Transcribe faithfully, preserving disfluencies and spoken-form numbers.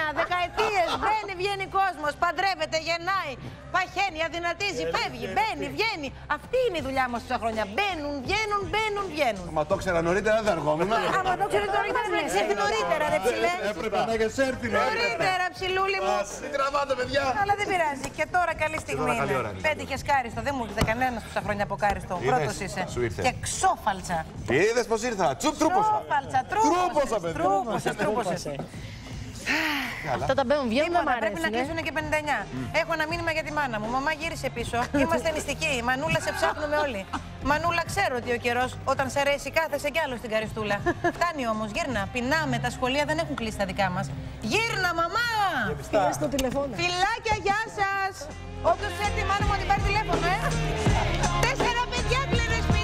δεκαετίες. Μπαίνει, βγαίνει κόσμος, παντρεύεται, γεννάει, παχαίνει, αδυνατίζει, φεύγει, μπαίνει, βγαίνει. Αυτή είναι η δουλειά μας τόσα χρόνια. Μπαίνουν, βγαίνουν, μπαίνουν, βγαίνουν. Μα το ξέρα νωρίτερα δεν θα αργόμουν. Άμα το ξέρει νωρίτερα, πρέπει να έρθει νωρίτερα, ρε ψηλέ. Έπρεπε να έχεις έρθει Νωρίτερα, ψηλούλη μου. Τι τραβάτε, παιδιά. Αλλά δεν πειράζει. Και τώρα καλή στιγμή είναι. Πέτυχες κάριστο. Δεν μου ήρθε κανένας τόσα χρόνια από κάριστο. Πρώτος είσαι. Και ξόφαλτσα. Είδες πως ήρθα. Τσουπ, τρούπωσα. Ξόφαλτσα, τρούπωσες. παιδιά. Τρούπωσες, τρούπωσες. Αυτά τα μπαίνουν, βγαίνουν, δεν μ' αρέσουν. Πρέπει να κλείσουν και πενήντα εννιά. Έχω ένα μήνυμα για τη μάνα μου. Μαμά, γύρισε πίσω. Είμαστε νηστικοί. Μανούλα, σε ψάχνουμε όλοι. Μανούλα, ξέρω ότι ο καιρός όταν σε αρέσει κάθεσαι κι άλλο στην καριστούλα. Φτάνει όμως, γύρνα. Πεινάμε, τα σχολεία δεν έχουν κλείσει τα δικά μας. Γύρνα, μαμά! Πήγα στο τηλεφώνο. Φιλάκια, γεια σας! Όποιος θέλει τη μάνα μου να την πάρει τηλέφωνο, ε! Τέσσερα παιδιά κλείνε σπίτι!